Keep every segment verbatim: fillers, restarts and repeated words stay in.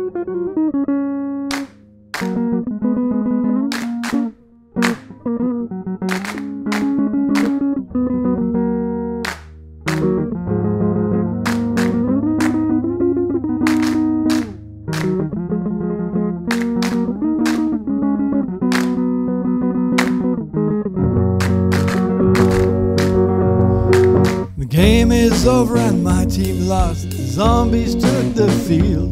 The game is over and my team lost. The zombies took the field.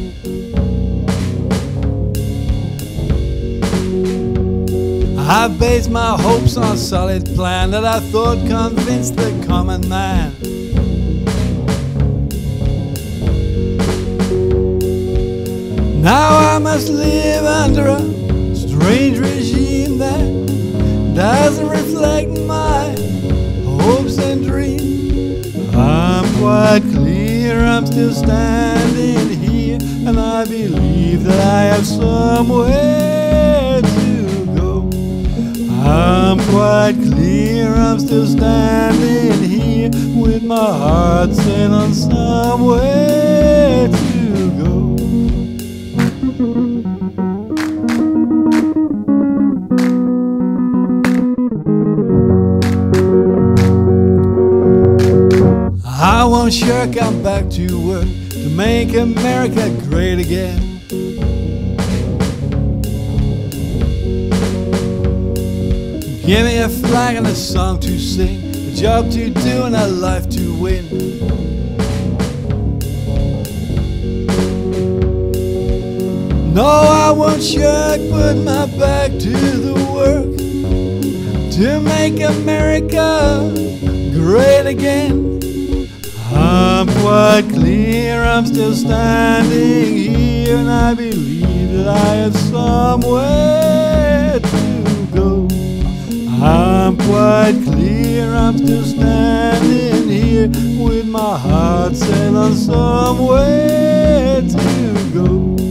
I based my hopes on a solid plan that I thought convinced the common man. Now I must live under a strange regime that doesn't reflect my hopes and dreams. I'm quite clear I'm still standing here, and I believe that I have somewhere to go. I'm quite clear I'm still standing here, with my heart set on somewhere to go. I won't shirk, I'm back to work to make America great again. Give me a flag and a song to sing, a job to do and a life to win. No, I won't shirk, put my back to the work to make America great again. I'm quite clear I'm still standing here, and I believe that I have somewhere to go. I'm quite clear I'm still standing here, with my heart set on somewhere to go.